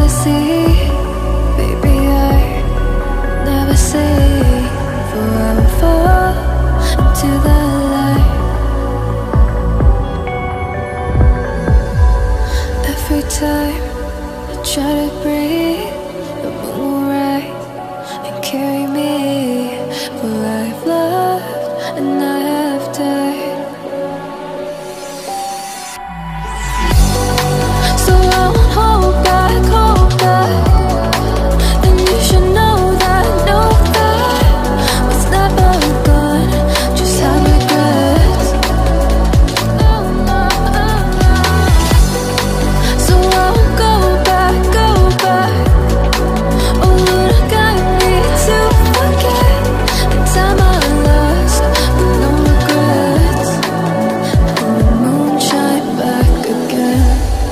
the sea. Baby, I never say, for I will fall into the light. Every time I try to breathe, the moon will rise and carry me, for I've loved and I have died. So I won't hold back, and you should know that was never gonna just have regrets. So I won't go back. Oh, look, I need to forget the time I lost with no regrets. And the moon shine back again.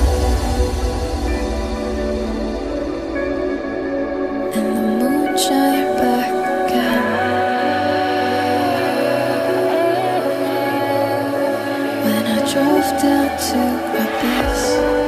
And the moon shine back again. When I drove down to abyss.